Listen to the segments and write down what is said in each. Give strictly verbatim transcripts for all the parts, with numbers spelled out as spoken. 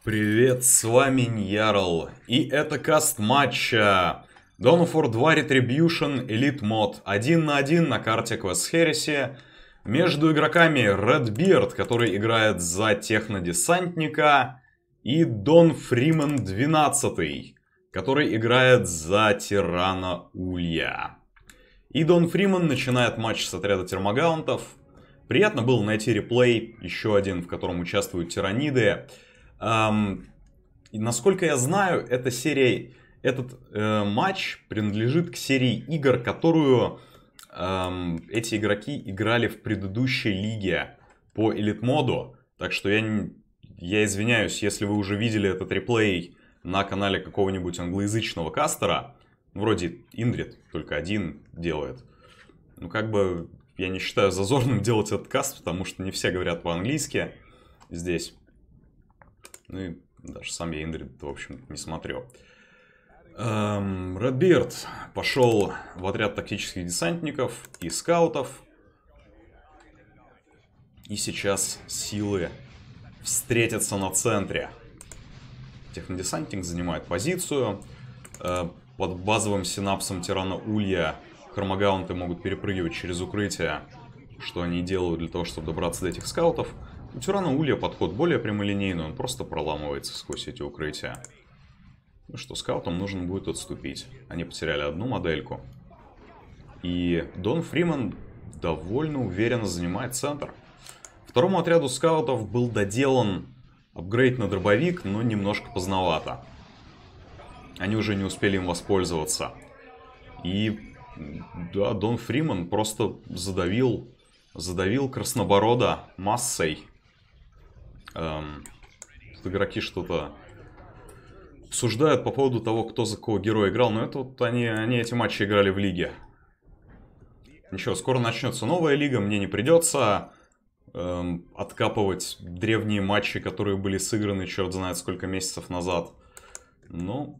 Привет, с вами Ньярл, и это каст матча Dawn of War два Retribution Elite Mod один на один на карте Quest Heresy между игроками Redbeard, который играет за технодесантника, и Дон Фриман двенадцатый, который играет за тирана Улья. И Дон Фриман начинает матч с отряда термогаунтов. Приятно было найти реплей, еще один, в котором участвуют тираниды. Эм, и насколько я знаю, эта серия, этот э, матч принадлежит к серии игр, которую эм, эти игроки играли в предыдущей лиге по Elite моду. Так что я, не, я извиняюсь, если вы уже видели этот реплей на канале какого-нибудь англоязычного кастера. Вроде Индрид только один делает. Ну как бы я не считаю зазорным делать этот каст, потому что не все говорят по-английски здесь. Ну и даже сам я Индрид, в общем, не смотрю. Эм, Redbeard пошел в отряд тактических десантников и скаутов. И сейчас силы встретятся на центре. Технодесантник занимает позицию. Э, под базовым синапсом тирана Улья хромагаунты могут перепрыгивать через укрытие, что они делают для того, чтобы добраться до этих скаутов. У тирана Улья подход более прямолинейный, он просто проламывается сквозь эти укрытия. Ну что, скаутам нужно будет отступить. Они потеряли одну модельку. И Дон Фриман довольно уверенно занимает центр. Второму отряду скаутов был доделан апгрейд на дробовик, но немножко поздновато. Они уже не успели им воспользоваться. И да, Дон Фриман просто задавил, задавил Красноборода массой. Эм, тут игроки что-то обсуждают по поводу того, кто за кого героя играл. Но это вот они, они эти матчи играли в лиге. Ничего, скоро начнется новая лига. Мне не придется эм, откапывать древние матчи, которые были сыграны черт знает сколько месяцев назад. Но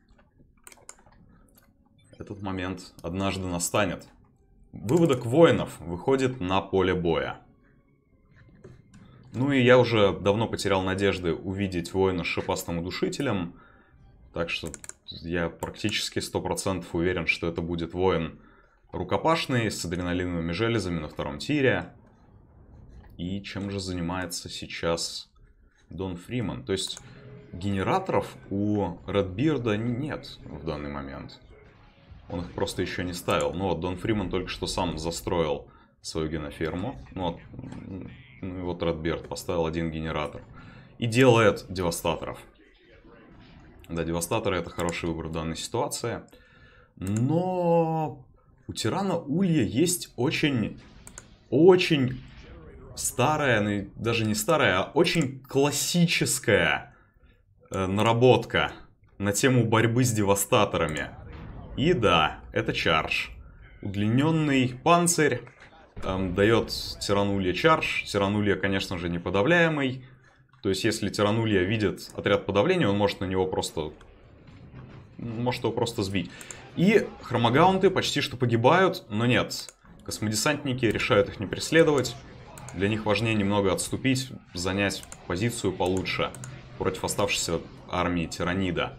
этот момент однажды настанет. Выводок воинов выходит на поле боя. Ну и я уже давно потерял надежды увидеть воина с шипастым удушителем. Так что я практически сто процентов уверен, что это будет воин рукопашный с адреналиновыми железами на втором тире. И чем же занимается сейчас Дон Фриман? То есть генераторов у Redbeard нет в данный момент. Он их просто еще не ставил. Ну вот, Дон Фриман только что сам застроил свою геноферму. Ну вот, ну и вот Redbeard поставил один генератор. И делает девастаторов. Да, девастаторы это хороший выбор в данной ситуации. Но у тирана Улья есть очень, очень старая, ну даже не старая, а очень классическая э, наработка на тему борьбы с девастаторами. И да, это чардж. Удлиненный панцирь эм, дает тирану Улья чардж. Тиран Улья, конечно же, неподавляемый. То есть, если тиран Улья видит отряд подавления, он может на него просто... Может его просто сбить. И хромагаунты почти что погибают, но нет. Космодесантники решают их не преследовать. Для них важнее немного отступить, занять позицию получше против оставшейся армии тиранида.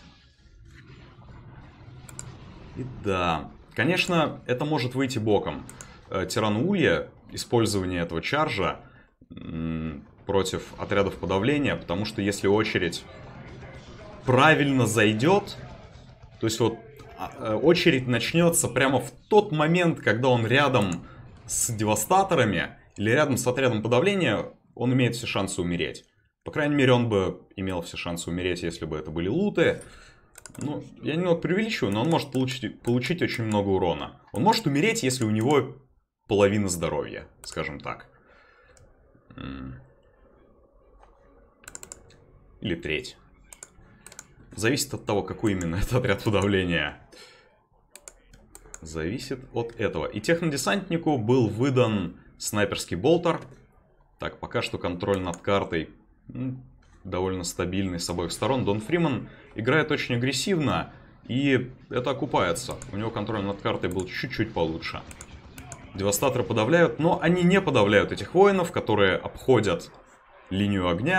И да, конечно, это может выйти боком. Тирану Улья, использование этого чаржа против отрядов подавления, потому что если очередь правильно зайдет, то есть вот очередь начнется прямо в тот момент, когда он рядом с девастаторами или рядом с отрядом подавления, он имеет все шансы умереть. По крайней мере, он бы имел все шансы умереть, если бы это были луты. Ну, я немного преувеличиваю, но он может получить, получить очень много урона. Он может умереть, если у него половина здоровья, скажем так. Или треть. Зависит от того, какой именно это отряд подавления. Зависит от этого. И технодесантнику был выдан снайперский болтер. Так, пока что контроль над картой ну, довольно стабильный с обоих сторон. Дон Фриман играет очень агрессивно, и это окупается. У него контроль над картой был чуть-чуть получше. Девастаторы подавляют, но они не подавляют этих воинов, которые обходят линию огня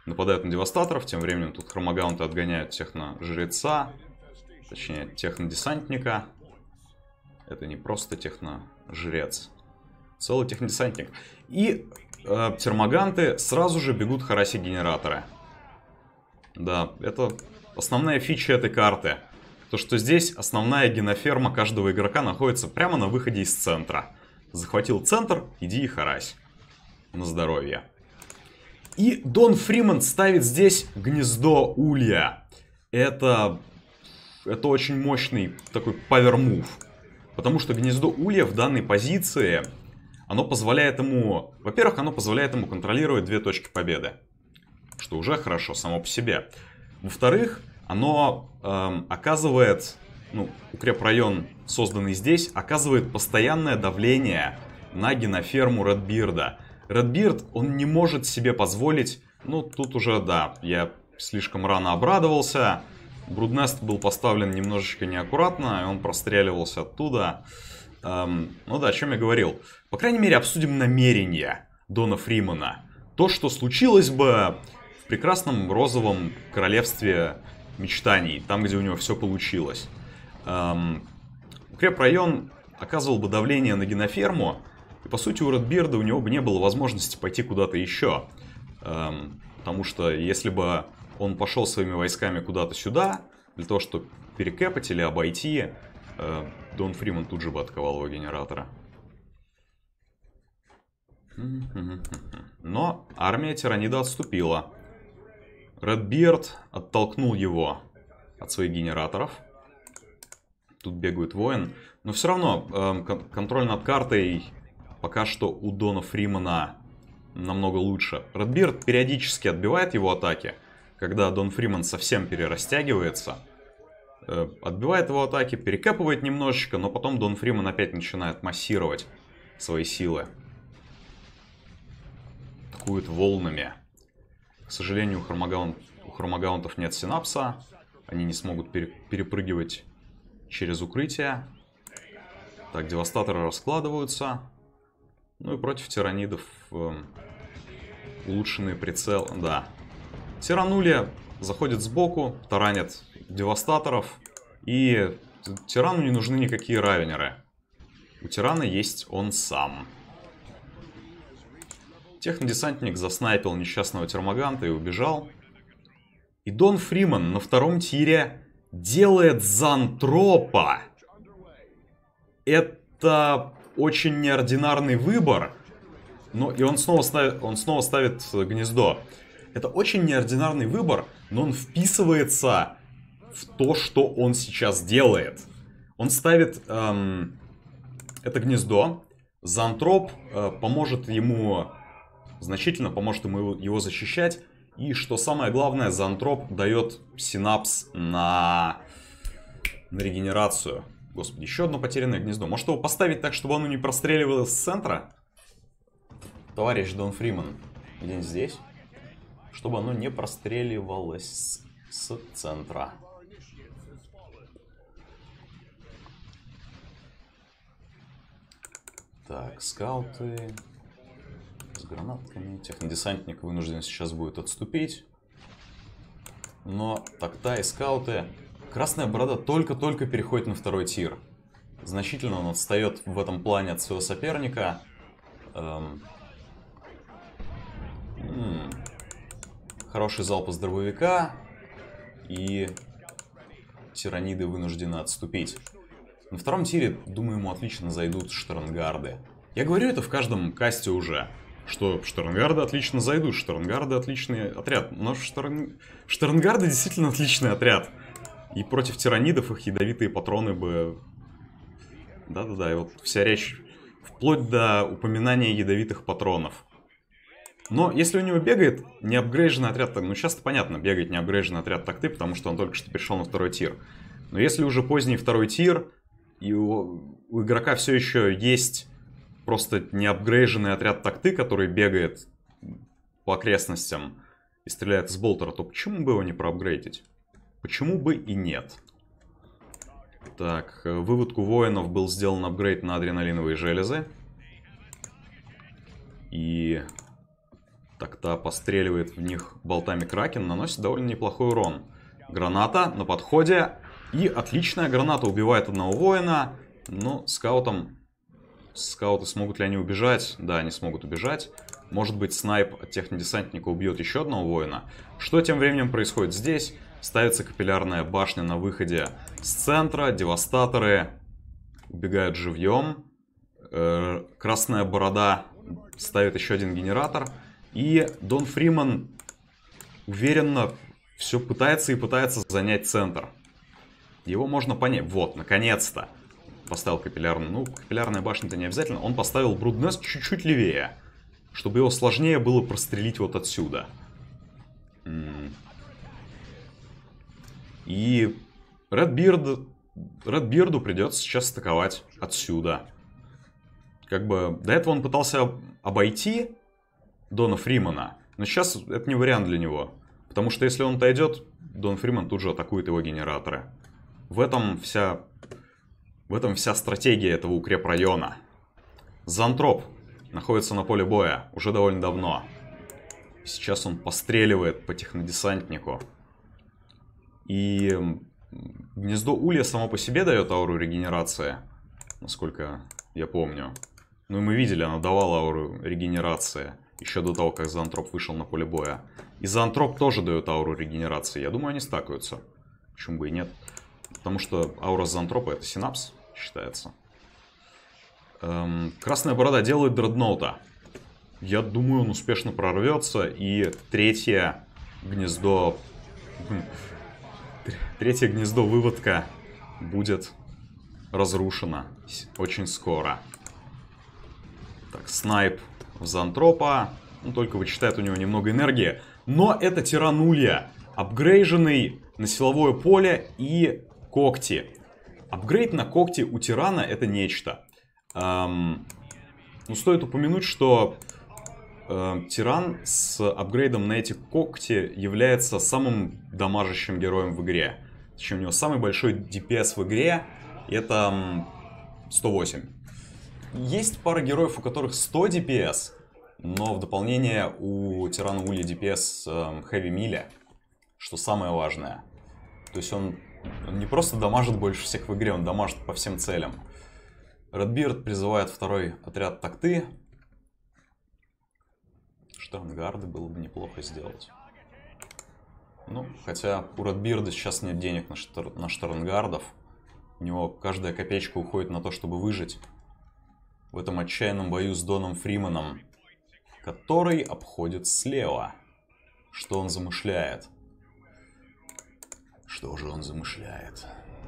нападают на девастаторов. Тем временем тут хромагаунты отгоняют техно-жреца. Точнее, технодесантника. Это не просто техно-жрец. Целый технодесантник. И э, термоганты сразу же бегут харасить генераторы. Да, это основная фича этой карты. То, что здесь основная геноферма каждого игрока находится прямо на выходе из центра. Захватил центр, иди и харась. На здоровье. И Дон Фриман ставит здесь гнездо улья. Это, это очень мощный такой павер-мув. Потому что гнездо улья в данной позиции, оно позволяет ему... Во-первых, оно позволяет ему контролировать две точки победы. Что уже хорошо само по себе. Во-вторых, оно эм, оказывает... Ну, укрепрайон, созданный здесь, оказывает постоянное давление на геноферму Редбирда. Редбирд, он не может себе позволить... Ну, тут уже, да, я слишком рано обрадовался. Бруднест был поставлен немножечко неаккуратно, и он простреливался оттуда. Эм, ну да, о чем я говорил. По крайней мере, обсудим намерения Дона Фримана. То, что случилось бы в прекрасном розовом королевстве мечтаний, там, где у него все получилось. Эм, укрепрайон оказывал бы давление на геноферму, и по сути у Редбирда у него бы не было возможности пойти куда-то еще. Эм, потому что если бы он пошел своими войсками куда-то сюда, для того, чтобы перекэпать или обойти, э, Дон Фриман тут же бы отковал его генератора. Но армия Тиранида отступила. Редбирд оттолкнул его от своих генераторов. Тут бегает воин. Но все равно э, кон контроль над картой пока что у Дона Фримана намного лучше. Редбирд периодически отбивает его атаки. Когда Дон Фриман совсем перерастягивается. Э, отбивает его атаки, перекапывает немножечко. Но потом Дон Фриман опять начинает массировать свои силы. Атакует волнами. К сожалению, у, хромагаун... у хромагаунтов нет синапса. Они не смогут пере... перепрыгивать через укрытие. Так, девастаторы раскладываются. Ну и против тиранидов э, улучшенный прицел. Да. Тирануля заходит сбоку, таранит девастаторов. И тирану не нужны никакие равенеры. У тирана есть он сам. Технодесантник заснайпил несчастного термоганта и убежал. И Дон Фриман на втором тире делает Зантропа. Это очень неординарный выбор. Но и он снова, ставит, он снова ставит гнездо. Это очень неординарный выбор, но он вписывается в то, что он сейчас делает. Он ставит эм, это гнездо. Зантроп э, поможет ему... Значительно поможет ему его защищать. И что самое главное, Зантроп дает синапс на, на регенерацию. Господи, еще одно потерянное гнездо. Может его поставить так, чтобы оно не простреливалось с центра? Товарищ Дон Фриман, где-нибудь здесь? Чтобы оно не простреливалось с, с центра. Так, скауты... С гранатками. Технодесантник вынужден сейчас будет отступить. Но такта и скауты... Красная борода только-только переходит на второй тир. Значительно он отстает в этом плане от своего соперника. Эм... М-м. Хороший залп из дробовика. И тираниды вынуждены отступить. На втором тире, думаю, ему отлично зайдут штернгарды. Я говорю это в каждом касте уже. Что штернгарды отлично зайдут, штернгарды отличный отряд. Но штерн... штернгарды действительно отличный отряд. И против тиранидов их ядовитые патроны бы... Да-да-да, и вот вся речь вплоть до упоминания ядовитых патронов. Но если у него бегает неапгрейженный отряд... Ну, часто понятно, бегает неапгрейженный отряд такты, потому что он только что перешел на второй тир. Но если уже поздний второй тир, и у, у игрока все еще есть... Просто неапгрейженный отряд такты, который бегает по окрестностям и стреляет из болтера, то почему бы его не проапгрейдить? Почему бы и нет? Так, выводку воинов был сделан апгрейд на адреналиновые железы. И... Так, Так-то постреливает в них болтами Кракен, наносит довольно неплохой урон. Граната на подходе. И отличная граната убивает одного воина. Но скаутом... Скауты смогут ли они убежать? Да, они смогут убежать. Может быть, снайп от технодесантника убьет еще одного воина. Что тем временем происходит здесь? Ставится капиллярная башня на выходе с центра. Девастаторы убегают живьем. Красная борода ставит еще один генератор. И Дон Фриман уверенно все пытается и пытается занять центр. Его можно понять. Вот, наконец-то. Поставил капиллярную. Ну, капиллярная башня-то не обязательно. Он поставил Бруднест чуть-чуть левее. Чтобы его сложнее было прострелить вот отсюда. И Редбирд... Редбирду придется сейчас атаковать отсюда. Как бы до этого он пытался обойти Дона Фримана. Но сейчас это не вариант для него. Потому что если он отойдет, Дон Фриман тут же атакует его генераторы. В этом вся... В этом вся стратегия этого укрепрайона. Зоантроп находится на поле боя уже довольно давно. Сейчас он постреливает по технодесантнику. И гнездо Улья само по себе дает ауру регенерации, насколько я помню. Ну и мы видели, оно давало ауру регенерации еще до того, как Зоантроп вышел на поле боя. И Зоантроп тоже дает ауру регенерации. Я думаю, они стакаются. Почему бы и нет? Потому что аура Зоантропа — это синапс, считается. Эм, Красная борода делает дредноута. Я думаю, он успешно прорвется. И третье гнездо... Третье гнездо выводка будет разрушено очень скоро. Так, снайп в Зоантропа. Он только вычитает у него немного энергии. Но это тиран Улья, апгрейженный на силовое поле и когти. Апгрейд на когти у тирана — это нечто. Эм, ну, стоит упомянуть, что э, тиран с апгрейдом на эти когти является самым дамажащим героем в игре. Точнее, у него самый большой ди пи эс в игре — это сто восемь. Есть пара героев, у которых сто ди пи эс, но в дополнение у тирана Улья ди пи эс э, Heavy Melee, что самое важное. То есть он, он не просто дамажит больше всех в игре, он дамажит по всем целям. Редбирд призывает второй отряд такты. Штернгарды было бы неплохо сделать. Ну, хотя у Редбирда сейчас нет денег на, штер... на Штернгардов. У него каждая копеечка уходит на то, чтобы выжить в этом отчаянном бою с Доном Фриманом, который обходит слева. Что он замышляет? Что же он замышляет?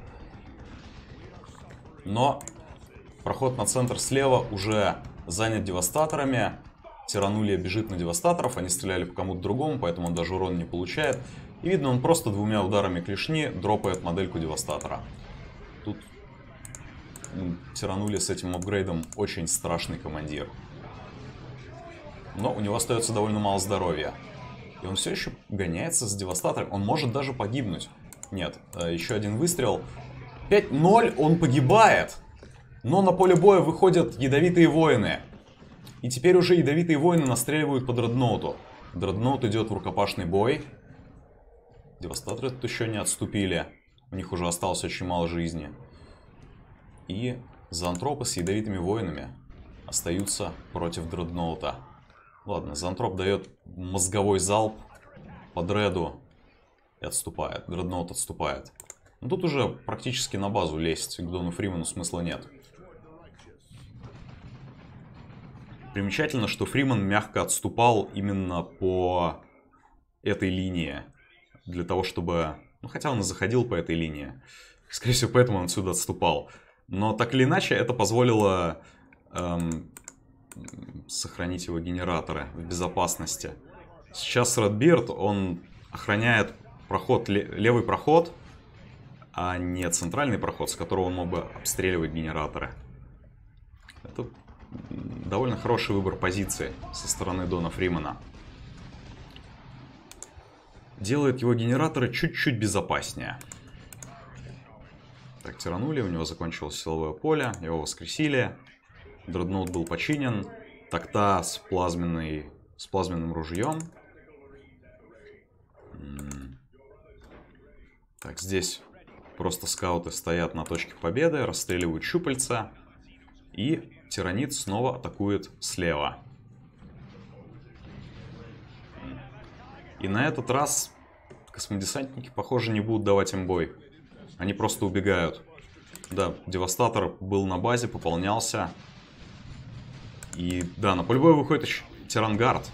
Но проход на центр слева уже занят девастаторами. Тиран Улья бежит на девастаторов. Они стреляли по кому-то другому, поэтому он даже урон не получает. И видно, он просто двумя ударами клешни дропает модельку девастатора. Тут тиран Улья с этим апгрейдом очень страшный командир. Но у него остается довольно мало здоровья. И он все еще гоняется с девастатором. Он может даже погибнуть. Нет, еще один выстрел. пять ноль, он погибает. Но на поле боя выходят ядовитые воины. И теперь уже ядовитые воины настреливают по дредноуту. Дредноут идет в рукопашный бой. Девастаторы тут еще не отступили. У них уже осталось очень мало жизни. И зоантропы с ядовитыми воинами остаются против дредноута. Ладно, зоантроп дает мозговой залп по дреду и отступает. Дредноут отступает. Но тут уже практически на базу лезть к Дону Фриману смысла нет. Примечательно, что Фриман мягко отступал именно по этой линии. Для того, чтобы... Ну, хотя он и заходил по этой линии. Скорее всего, поэтому он отсюда отступал. Но так или иначе, это позволило эм, сохранить его генераторы в безопасности. Сейчас Редбирд, он охраняет проход, левый проход, а не центральный проход, с которого он мог бы обстреливать генераторы. Это довольно хороший выбор позиции со стороны Дона Фримана. Делает его генераторы чуть-чуть безопаснее. Так, тиран Улья, у него закончилось силовое поле, его воскресили. Дредноут был починен. Такта с плазменной с плазменным ружьем. Так, здесь просто скауты стоят на точке победы, расстреливают щупальца. И тиранит снова атакует слева. И на этот раз космодесантники, похоже, не будут давать им бой. Они просто убегают. Да, Девастатор был на базе, пополнялся. И да, на поле боя выходит еще Тирангард.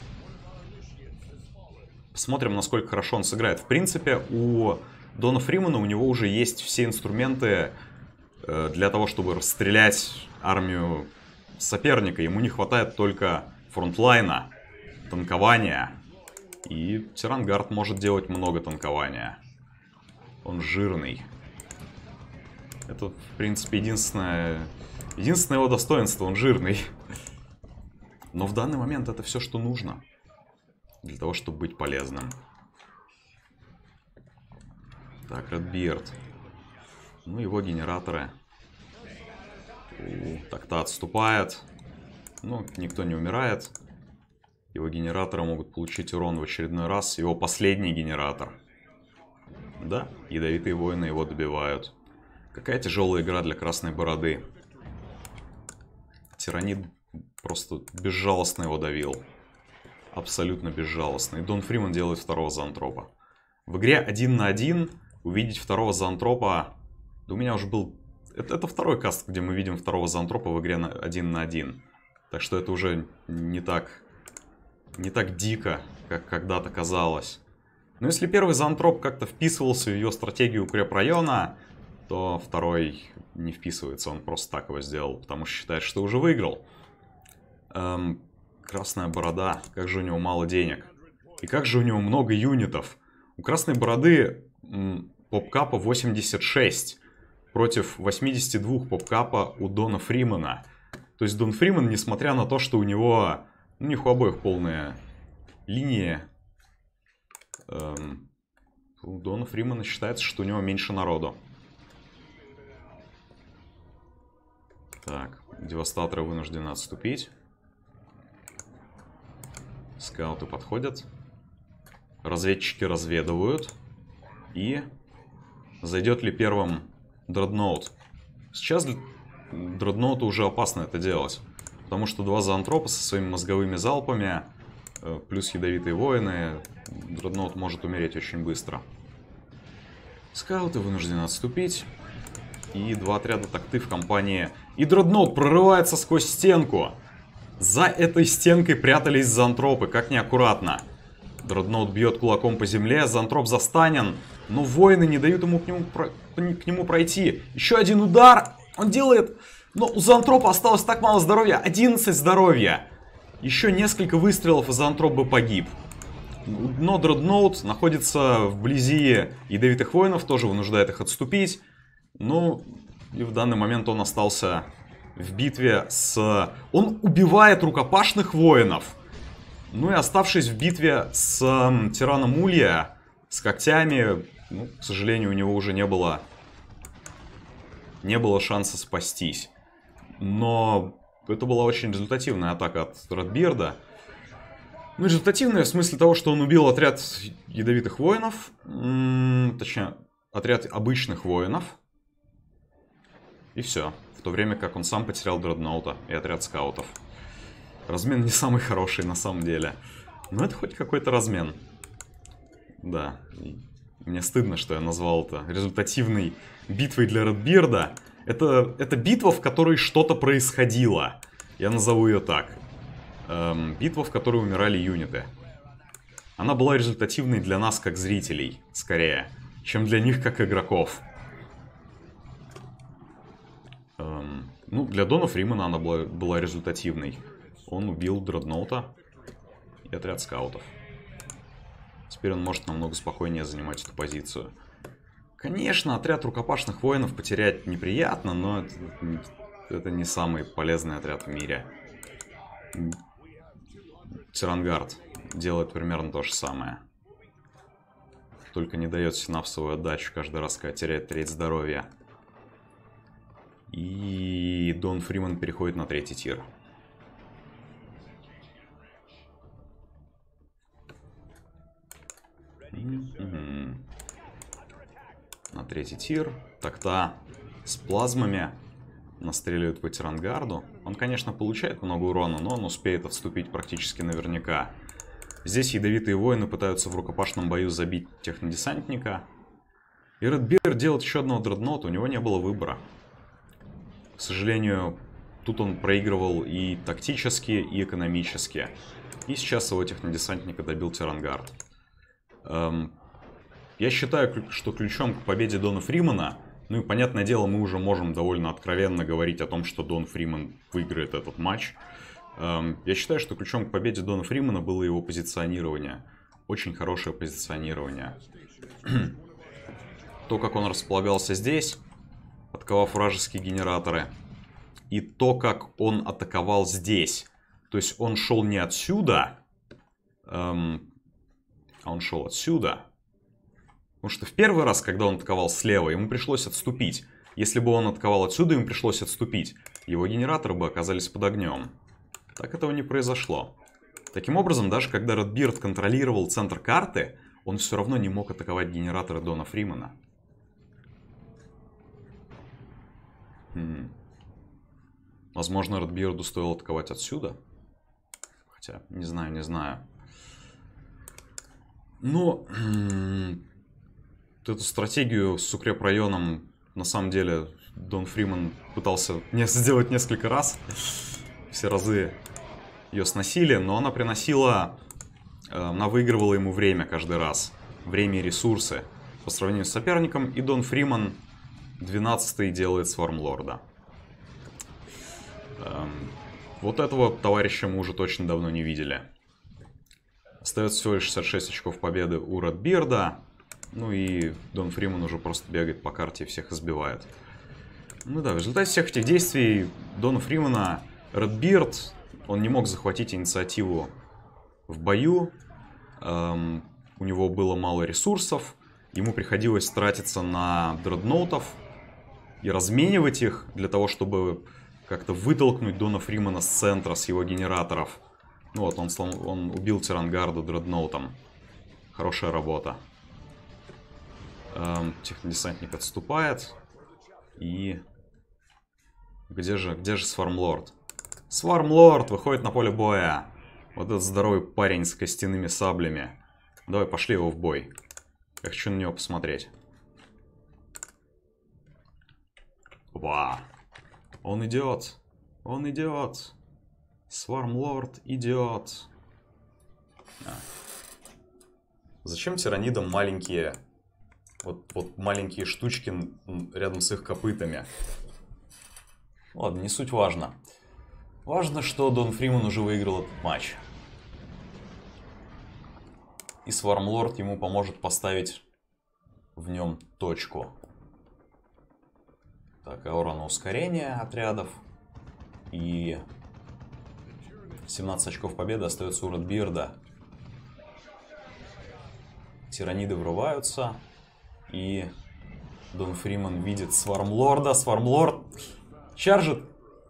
Посмотрим, насколько хорошо он сыграет. В принципе, у Дона Фримана у него уже есть все инструменты э, для того, чтобы расстрелять армию соперника. Ему не хватает только фронтлайна, танкования. И Тирангард может делать много танкования. Он жирный. Это, в принципе, единственное, единственное его достоинство. Он жирный. Но в данный момент это все, что нужно. Для того, чтобы быть полезным. Так, Редбирд. Ну, его генераторы. Так-то отступает. Ну, никто не умирает. Его генераторы могут получить урон в очередной раз. Его последний генератор. Да, ядовитые воины его добивают. Какая тяжелая игра для Красной Бороды. Тиранит просто безжалостно его давил. Абсолютно безжалостно. И Дон Фриман делает второго зоантропа. В игре один на один увидеть второго зоантропа... Да у меня уже был... Это, это второй каст, где мы видим второго зоантропа в игре на один на один. Так что это уже не так... Не так дико, как когда-то казалось. Но если первый зоантроп как-то вписывался в ее стратегию укрепрайона, то второй не вписывается. Он просто так его сделал, потому что считает, что уже выиграл. Эм, Красная Борода. Как же у него мало денег. И как же у него много юнитов. У Красной Бороды попкапа восемьдесят шесть против восьмидесяти двух попкапа у Дона Фримана. То есть Дон Фриман, несмотря на то, что у него... У них у обоих полная линия. Эм, у Дона Фримана считается, что у него меньше народу. Так, Девастаторы вынуждены отступить. Скауты подходят. Разведчики разведывают. И зайдет ли первым Дредноут? Сейчас Дредноуту уже опасно это делать. Потому что два зоантропа со своими мозговыми залпами, плюс ядовитые воины, Дредноут может умереть очень быстро. Скауты вынуждены отступить. И два отряда такты в компании. И Дредноут прорывается сквозь стенку. За этой стенкой прятались зоантропы, как неаккуратно. Дредноут бьет кулаком по земле, зоантроп застанен. Но воины не дают ему к нему, к нему пройти. Еще один удар. Он делает... Но у зоантропа осталось так мало здоровья. одиннадцать здоровья. Еще несколько выстрелов, и зоантроп бы погиб. Но Дредноут находится вблизи ядовитых воинов, тоже вынуждает их отступить. Ну, и в данный момент он остался в битве с... Он убивает рукопашных воинов. Ну и оставшись в битве с э, Тираном Улья, с когтями, ну, к сожалению, у него уже не было... Не было шанса спастись. Но это была очень результативная атака от Редбирда. Ну, результативная в смысле того, что он убил отряд ядовитых воинов. М-м, точнее, отряд обычных воинов. И все. В то время как он сам потерял Дредноута и отряд скаутов. Размен не самый хороший на самом деле. Но это хоть какой-то размен. Да. Мне стыдно, что я назвал это результативной битвой для Редбирда. Это, это битва, в которой что-то происходило. Я назову ее так. Эм, битва, в которой умирали юниты. Она была результативной для нас, как зрителей, скорее, чем для них, как игроков. Эм, ну, для Дона Фримана она была, была результативной. Он убил Дредноута и отряд скаутов. Теперь он может намного спокойнее занимать эту позицию. Конечно, отряд рукопашных воинов потерять неприятно, но это, это не самый полезный отряд в мире. Тирангард делает примерно то же самое. Только не дает синапсовую отдачу каждый раз, когда теряет треть здоровья. И Дон Фриман переходит на третий тир. на третий тир. Так-то с плазмами настреливает по Тирангарду. Он, конечно, получает много урона, но он успеет отступить практически наверняка. Здесь ядовитые воины пытаются в рукопашном бою забить технодесантника. И Редбирд делает еще одного дредноута, у него не было выбора. К сожалению, тут он проигрывал и тактически, и экономически. И сейчас его технодесантника добил Тирангард. Эм, я считаю, что ключом к победе Дона Фримана, ну и понятное дело, мы уже можем довольно откровенно говорить о том, что Дон Фриман выиграет этот матч. Эм, я считаю, что ключом к победе Дона Фримана было его позиционирование. Очень хорошее позиционирование. То, как он располагался здесь, атаковав вражеские генераторы, и то, как он атаковал здесь. То есть он шел не отсюда, эм, а он шел отсюда. Потому что в первый раз, когда он атаковал слева, ему пришлось отступить. Если бы он атаковал отсюда, ему пришлось отступить. Его генераторы бы оказались под огнем. Так этого не произошло. Таким образом, даже когда Редбирд контролировал центр карты, он все равно не мог атаковать генераторы Дона Фримана. Хм. Возможно, Редбирду стоило атаковать отсюда. Хотя, не знаю, не знаю. Но эту стратегию с укрепрайоном, на самом деле, Дон Фриман пытался не сделать несколько раз. Все разы ее сносили, но она приносила... Она выигрывала ему время каждый раз. Время и ресурсы. По сравнению с соперником. И Дон Фриман двенадцатый делает Свармлорда. Вот этого товарища мы уже точно давно не видели. Остается всего лишь шестьдесят шесть очков победы у Редбирда. Ну и Дон Фриман уже просто бегает по карте и всех избивает. Ну да, в результате всех этих действий Дона Фримана Редбирд, он не мог захватить инициативу в бою. Эм, у него было мало ресурсов. Ему приходилось тратиться на дредноутов и разменивать их для того, чтобы как-то вытолкнуть Дона Фримана с центра, с его генераторов. Ну вот, он, слом... он убил Тирангарда дредноутом. Хорошая работа. Эм, технодесантник отступает. И... Где же, где же Свармлорд? Свармлорд выходит на поле боя. Вот этот здоровый парень с костяными саблями. Давай, пошли его в бой. Я хочу на него посмотреть. Ва! Он идет. Он идет. Свармлорд идет. А. Зачем тиранидам маленькие... Вот, вот маленькие штучки рядом с их копытами? Ладно, не суть важно. Важно, что Дон Фриман уже выиграл этот матч. И Свармлорд ему поможет поставить в нем точку. Так, аура на ускорение отрядов. И семнадцать очков победы остается у Редбирда. Тираниды врываются. И Дон Фриман видит Свармлорда. Свармлорд чаржит.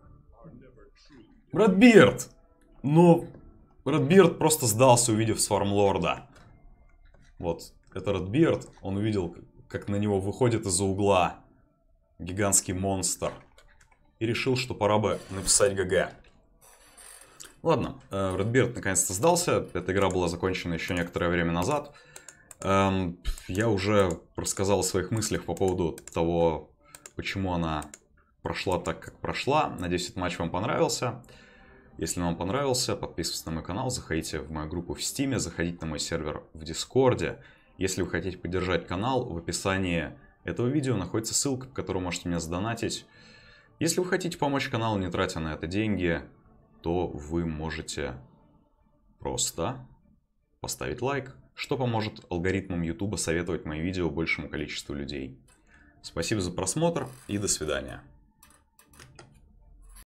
Редбирд! Ну, Редбирд просто сдался, увидев Свармлорда. Вот, это Редбирд. Он увидел, как на него выходит из-за угла гигантский монстр. И решил, что пора бы написать ГГ. Ладно, Редбирд наконец-то сдался. Эта игра была закончена еще некоторое время назад. Я уже рассказал о своих мыслях по поводу того, почему она прошла так, как прошла. Надеюсь, этот матч вам понравился. Если вам понравился, подписывайтесь на мой канал, заходите в мою группу в Стиме, заходите на мой сервер в Дискорде. Если вы хотите поддержать канал, в описании этого видео находится ссылка, по которой можете меня задонатить. Если вы хотите помочь каналу, не тратя на это деньги, то вы можете просто поставить лайк, что поможет алгоритмам YouTube советовать мои видео большему количеству людей. Спасибо за просмотр и до свидания.